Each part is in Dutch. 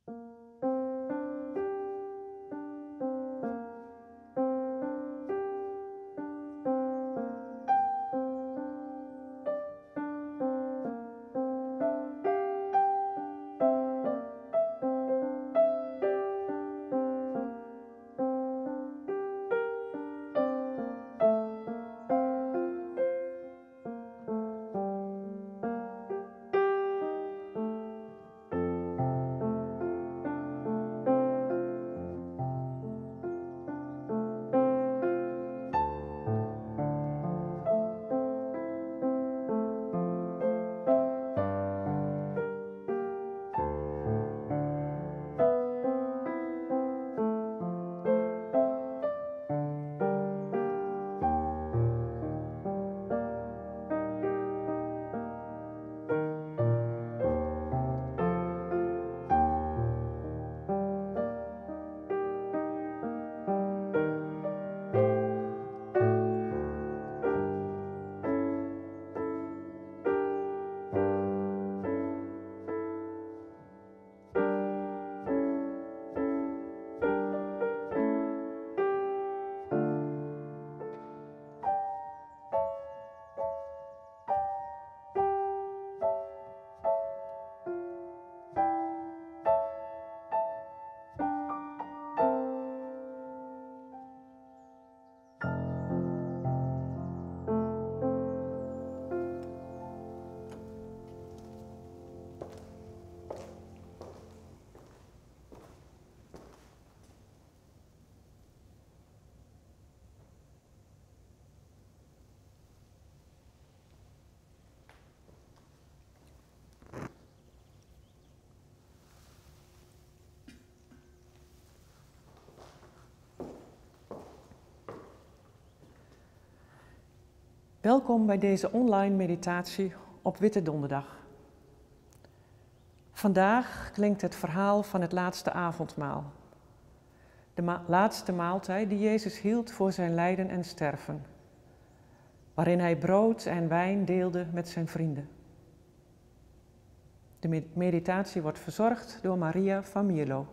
Welkom bij deze online meditatie op Witte Donderdag. Vandaag klinkt het verhaal van het laatste avondmaal. De laatste maaltijd die Jezus hield voor zijn lijden en sterven. Waarin hij brood en wijn deelde met zijn vrienden. De meditatie wordt verzorgd door Maria van Mierlo.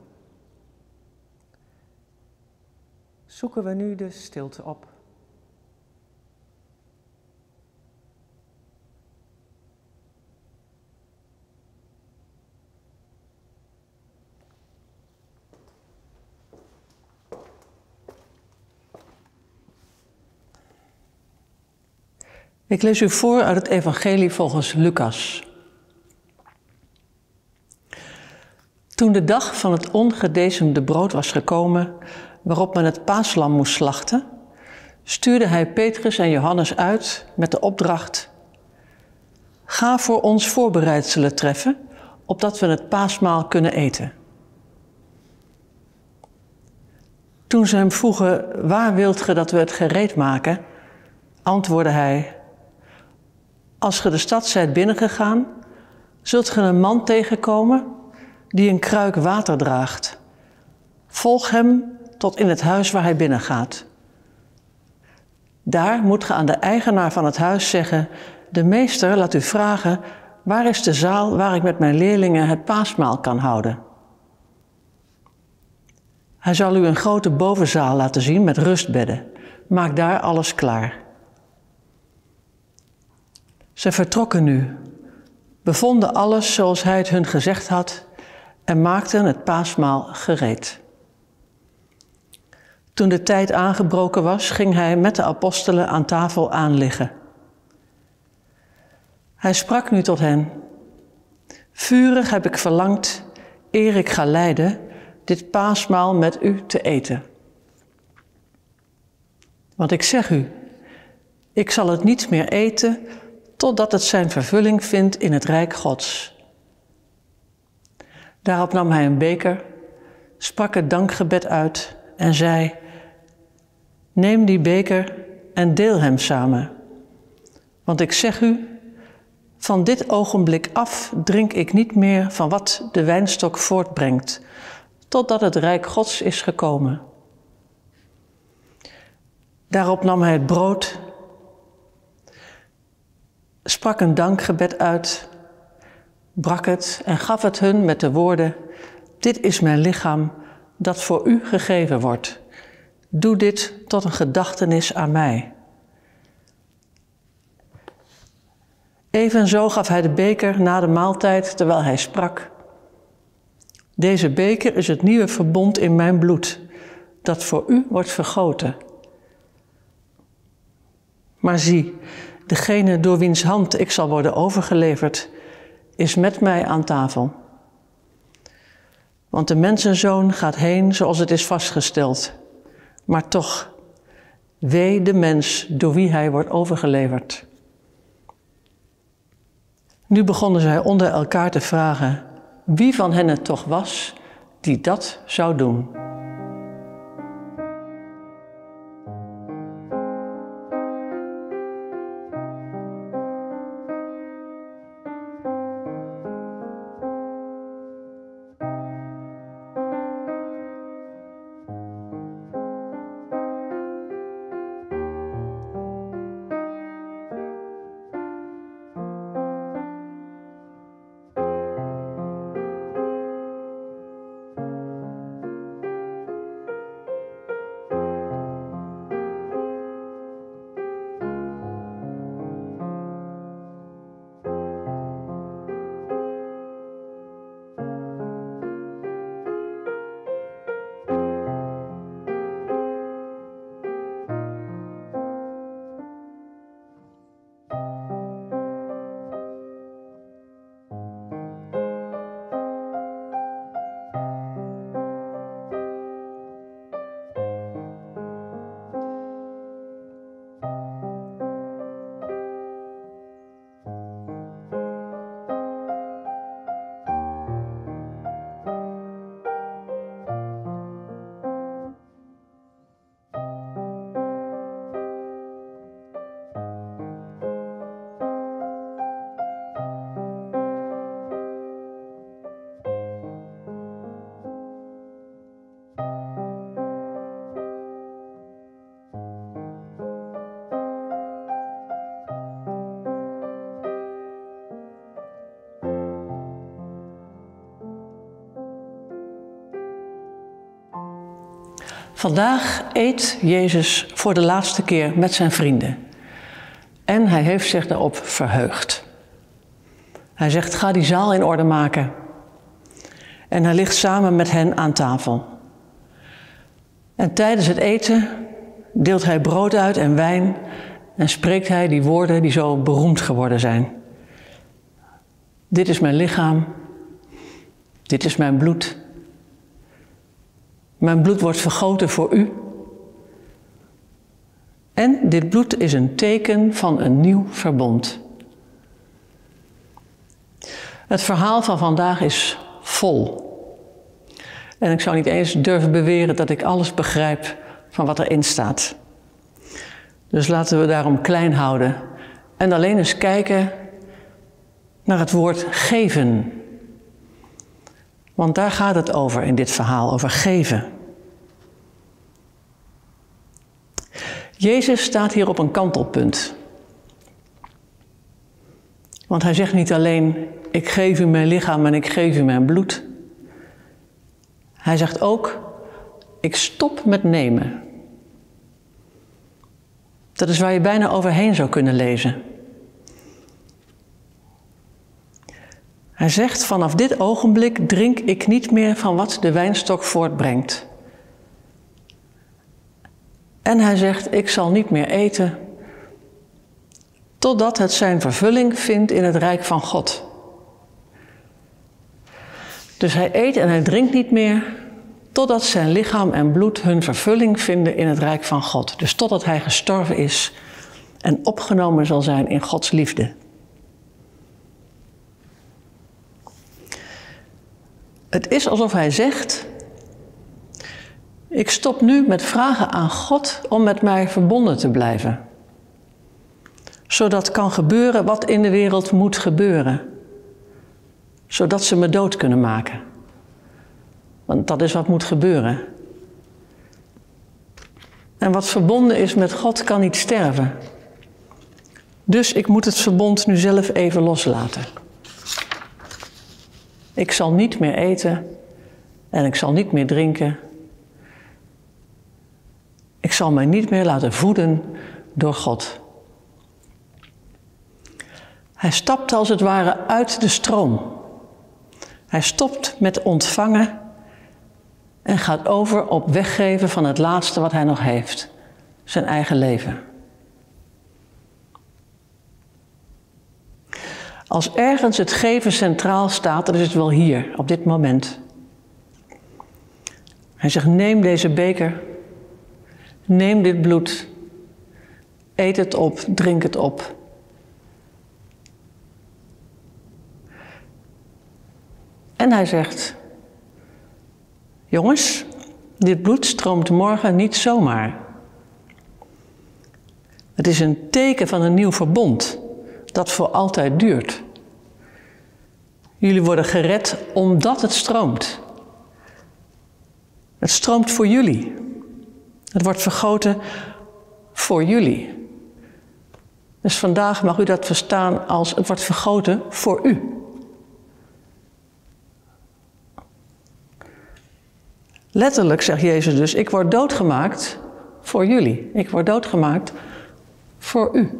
Zoeken we nu de stilte op. Ik lees u voor uit het Evangelie volgens Lucas. Toen de dag van het ongedezemde brood was gekomen, waarop men het paaslam moest slachten, stuurde hij Petrus en Johannes uit met de opdracht: ga voor ons voorbereidselen treffen, opdat we het paasmaal kunnen eten. Toen ze hem vroegen: waar wilt ge dat we het gereed maken? Antwoordde hij: als ge de stad zijt binnengegaan, zult ge een man tegenkomen die een kruik water draagt. Volg hem tot in het huis waar hij binnengaat. Daar moet ge aan de eigenaar van het huis zeggen: de meester laat u vragen, waar is de zaal waar ik met mijn leerlingen het paasmaal kan houden? Hij zal u een grote bovenzaal laten zien met rustbedden. Maak daar alles klaar. Ze vertrokken nu, bevonden alles zoals hij het hun gezegd had en maakten het paasmaal gereed. Toen de tijd aangebroken was, ging hij met de apostelen aan tafel aanliggen. Hij sprak nu tot hen: vurig heb ik verlangd, eer ik ga lijden, dit paasmaal met u te eten. Want ik zeg u, ik zal het niet meer eten totdat het zijn vervulling vindt in het rijk Gods. Daarop nam hij een beker, sprak het dankgebed uit en zei: neem die beker en deel hem samen. Want ik zeg u, van dit ogenblik af drink ik niet meer van wat de wijnstok voortbrengt, totdat het rijk Gods is gekomen. Daarop nam hij het brood, sprak een dankgebed uit, brak het en gaf het hun met de woorden: dit is mijn lichaam dat voor u gegeven wordt. Doe dit tot een gedachtenis aan mij. Evenzo gaf hij de beker na de maaltijd terwijl hij sprak. Deze beker is het nieuwe verbond in mijn bloed, dat voor u wordt vergoten. Maar zie, degene door wiens hand ik zal worden overgeleverd, is met mij aan tafel. Want de mensenzoon gaat heen zoals het is vastgesteld. Maar toch, wee de mens door wie hij wordt overgeleverd. Nu begonnen zij onder elkaar te vragen wie van hen het toch was die dat zou doen. Vandaag eet Jezus voor de laatste keer met zijn vrienden. En hij heeft zich daarop verheugd. Hij zegt, ga die zaal in orde maken. En hij ligt samen met hen aan tafel. En tijdens het eten deelt hij brood uit en wijn en spreekt hij die woorden die zo beroemd geworden zijn. Dit is mijn lichaam, dit is mijn bloed. Mijn bloed wordt vergoten voor u. En dit bloed is een teken van een nieuw verbond. Het verhaal van vandaag is vol. En ik zou niet eens durven beweren dat ik alles begrijp van wat erin staat. Dus laten we daarom klein houden en alleen eens kijken naar het woord geven. Want daar gaat het over in dit verhaal, over geven. Jezus staat hier op een kantelpunt. Want hij zegt niet alleen, ik geef u mijn lichaam en ik geef u mijn bloed. Hij zegt ook, ik stop met nemen. Dat is waar je bijna overheen zou kunnen lezen. Hij zegt, vanaf dit ogenblik drink ik niet meer van wat de wijnstok voortbrengt. En hij zegt, ik zal niet meer eten, totdat het zijn vervulling vindt in het rijk van God. Dus hij eet en hij drinkt niet meer, totdat zijn lichaam en bloed hun vervulling vinden in het rijk van God. Dus totdat hij gestorven is en opgenomen zal zijn in Gods liefde. Het is alsof hij zegt, ik stop nu met vragen aan God om met mij verbonden te blijven. Zodat kan gebeuren wat in de wereld moet gebeuren. Zodat ze me dood kunnen maken. Want dat is wat moet gebeuren. En wat verbonden is met God kan niet sterven. Dus ik moet het verbond nu zelf even loslaten. Ik zal niet meer eten en ik zal niet meer drinken. Ik zal mij niet meer laten voeden door God. Hij stapt als het ware uit de stroom. Hij stopt met ontvangen en gaat over op weggeven van het laatste wat hij nog heeft. Zijn eigen leven. Als ergens het geven centraal staat, dan is het wel hier, op dit moment. Hij zegt, neem deze beker, neem dit bloed, eet het op, drink het op. En hij zegt, jongens, dit bloed stroomt morgen niet zomaar. Het is een teken van een nieuw verbond dat voor altijd duurt. Jullie worden gered omdat het stroomt. Het stroomt voor jullie. Het wordt vergoten voor jullie. Dus vandaag mag u dat verstaan als het wordt vergoten voor u. Letterlijk zegt Jezus dus, ik word doodgemaakt voor jullie. Ik word doodgemaakt voor u.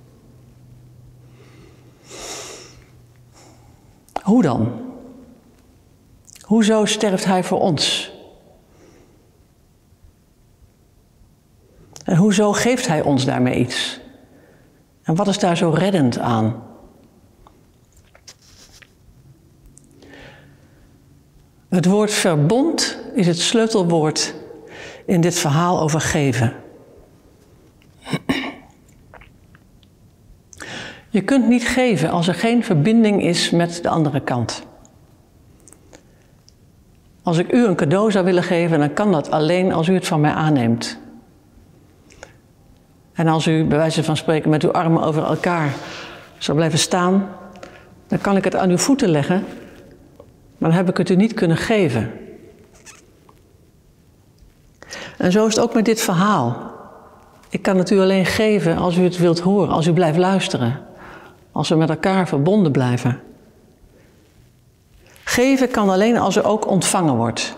Hoe dan? Hoezo sterft hij voor ons? En hoezo geeft hij ons daarmee iets? En wat is daar zo reddend aan? Het woord verbond is het sleutelwoord in dit verhaal over geven. Je kunt niet geven als er geen verbinding is met de andere kant. Als ik u een cadeau zou willen geven, dan kan dat alleen als u het van mij aanneemt. En als u, bij wijze van spreken, met uw armen over elkaar zou blijven staan, dan kan ik het aan uw voeten leggen, maar dan heb ik het u niet kunnen geven. En zo is het ook met dit verhaal. Ik kan het u alleen geven als u het wilt horen, als u blijft luisteren. Als we met elkaar verbonden blijven. Geven kan alleen als er ook ontvangen wordt.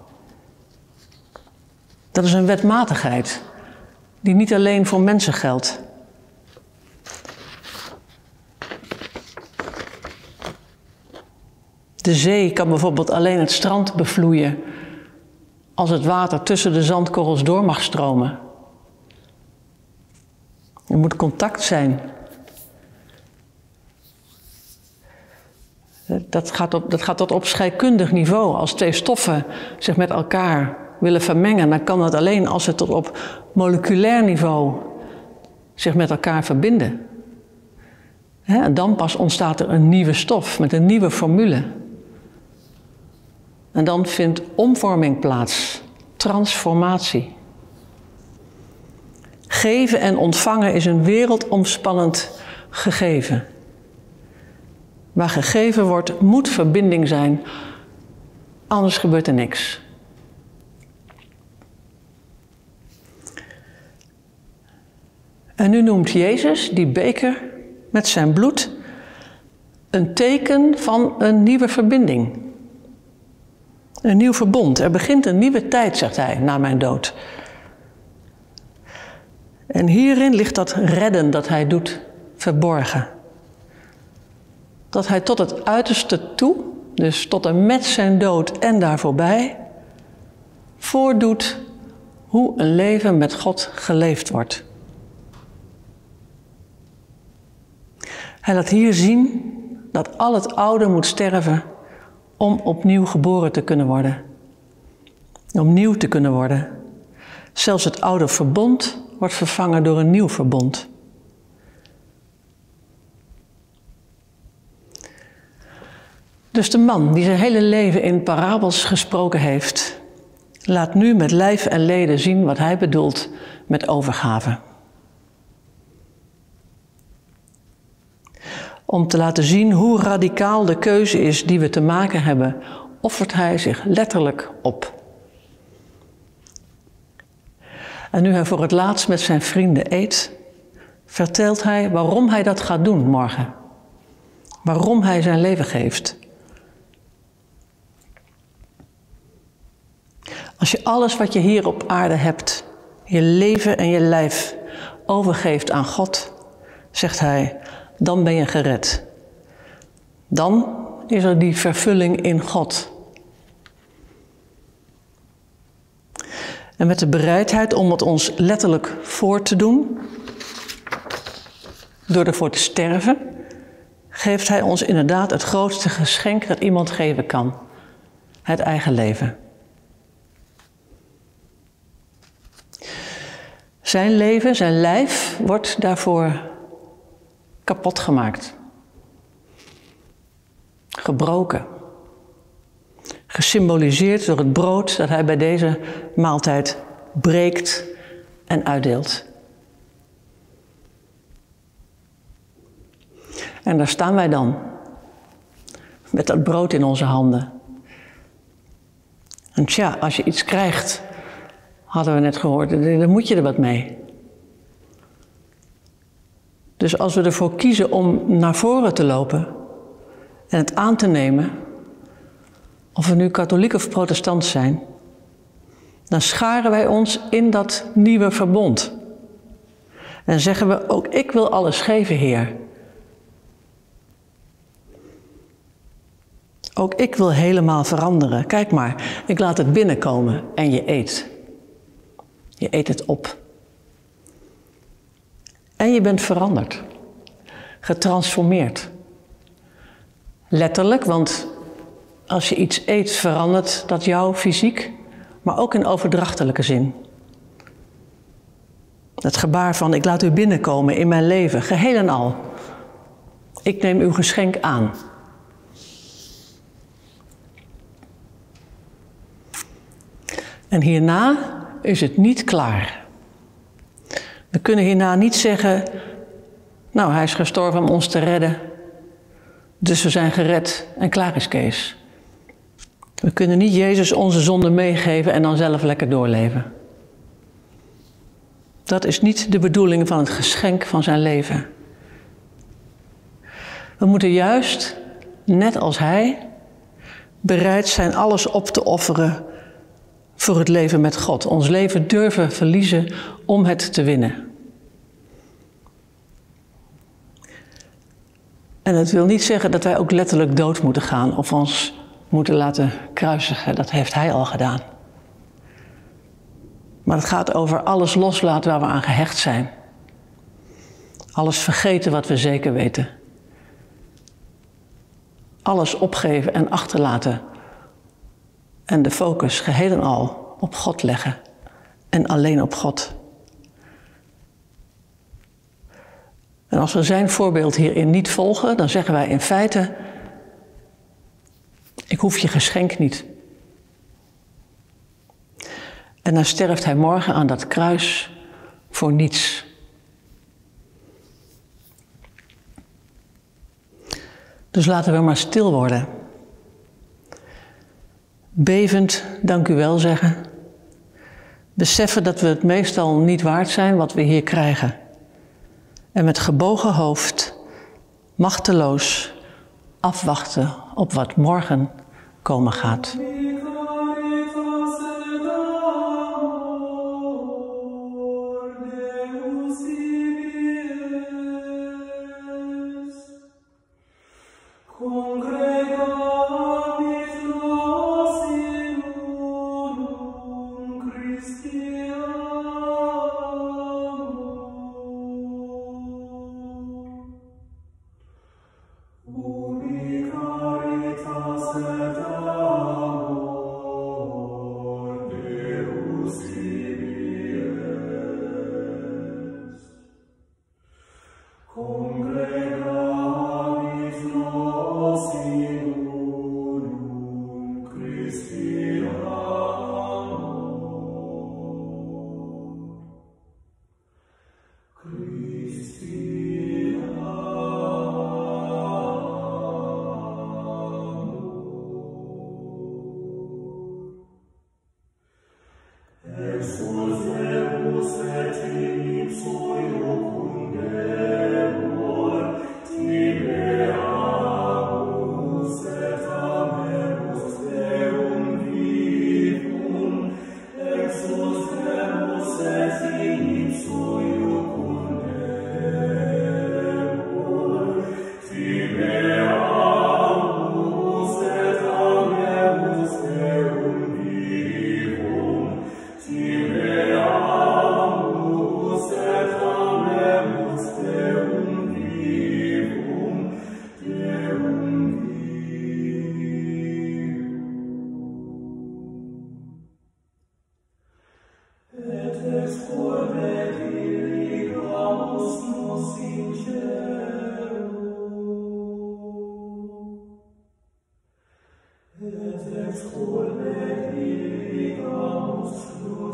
Dat is een wetmatigheid die niet alleen voor mensen geldt. De zee kan bijvoorbeeld alleen het strand bevloeien als het water tussen de zandkorrels door mag stromen. Er moet contact zijn. Dat gaat tot op scheikundig niveau. Als twee stoffen zich met elkaar willen vermengen, dan kan dat alleen als ze tot op moleculair niveau zich met elkaar verbinden. En dan pas ontstaat er een nieuwe stof met een nieuwe formule. En dan vindt omvorming plaats, transformatie. Geven en ontvangen is een wereldomspannend gegeven. Waar gegeven wordt, moet verbinding zijn, anders gebeurt er niks. En nu noemt Jezus die beker met zijn bloed een teken van een nieuwe verbinding. Een nieuw verbond. Er begint een nieuwe tijd, zegt hij, na mijn dood. En hierin ligt dat redden dat hij doet verborgen. Dat hij tot het uiterste toe, dus tot en met zijn dood en daar voorbij, voordoet hoe een leven met God geleefd wordt. Hij laat hier zien dat al het oude moet sterven om opnieuw geboren te kunnen worden. Om nieuw te kunnen worden. Zelfs het oude verbond wordt vervangen door een nieuw verbond. Dus de man die zijn hele leven in parabels gesproken heeft, laat nu met lijf en leden zien wat hij bedoelt met overgave. Om te laten zien hoe radicaal de keuze is die we te maken hebben, offert hij zich letterlijk op. En nu hij voor het laatst met zijn vrienden eet, vertelt hij waarom hij dat gaat doen morgen. Waarom hij zijn leven geeft. Als je alles wat je hier op aarde hebt, je leven en je lijf, overgeeft aan God, zegt hij, dan ben je gered. Dan is er die vervulling in God. En met de bereidheid om het ons letterlijk voor te doen, door ervoor te sterven, geeft hij ons inderdaad het grootste geschenk dat iemand geven kan. Het eigen leven. Zijn leven, zijn lijf, wordt daarvoor kapot gemaakt. Gebroken. Gesymboliseerd door het brood dat hij bij deze maaltijd breekt en uitdeelt. En daar staan wij dan, met dat brood in onze handen. En tja, als je iets krijgt, hadden we net gehoord, dan moet je er wat mee. Dus als we ervoor kiezen om naar voren te lopen en het aan te nemen, of we nu katholiek of protestant zijn, dan scharen wij ons in dat nieuwe verbond. En zeggen we, ook ik wil alles geven, Heer. Ook ik wil helemaal veranderen. Kijk maar, ik laat het binnenkomen en je eet. Je eet het op. En je bent veranderd. Getransformeerd. Letterlijk, want als je iets eet, verandert dat jou fysiek, maar ook in overdrachtelijke zin. Het gebaar van, ik laat u binnenkomen in mijn leven, geheel en al. Ik neem uw geschenk aan. En hierna is het niet klaar. We kunnen hierna niet zeggen, nou, hij is gestorven om ons te redden, dus we zijn gered en klaar is Kees. We kunnen niet Jezus onze zonde meegeven en dan zelf lekker doorleven. Dat is niet de bedoeling van het geschenk van zijn leven. We moeten juist, net als hij, bereid zijn alles op te offeren voor het leven met God. Ons leven durven verliezen om het te winnen. En het wil niet zeggen dat wij ook letterlijk dood moeten gaan of ons moeten laten kruisigen. Dat heeft hij al gedaan. Maar het gaat over alles loslaten waar we aan gehecht zijn. Alles vergeten wat we zeker weten. Alles opgeven en achterlaten. En de focus geheel en al op God leggen. En alleen op God. En als we zijn voorbeeld hierin niet volgen, dan zeggen wij in feite, ik hoef je geschenk niet. En dan sterft hij morgen aan dat kruis voor niets. Dus laten we maar stil worden. Bevend dank u wel zeggen. Beseffen dat we het meestal niet waard zijn wat we hier krijgen. En met gebogen hoofd, machteloos, afwachten op wat morgen komen gaat.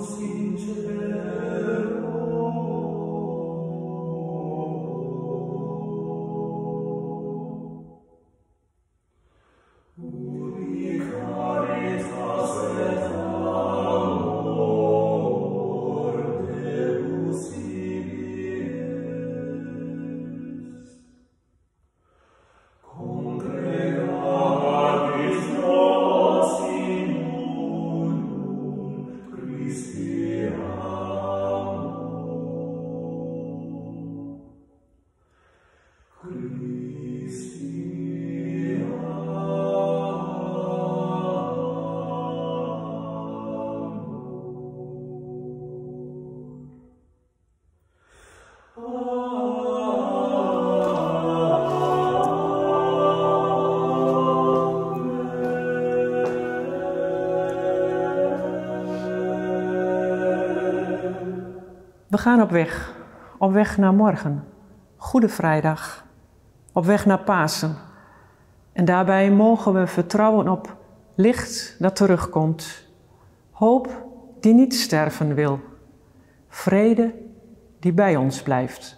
We gaan op weg naar morgen, Goede Vrijdag, op weg naar Pasen. En daarbij mogen we vertrouwen op licht dat terugkomt, hoop die niet sterven wil, vrede die bij ons blijft.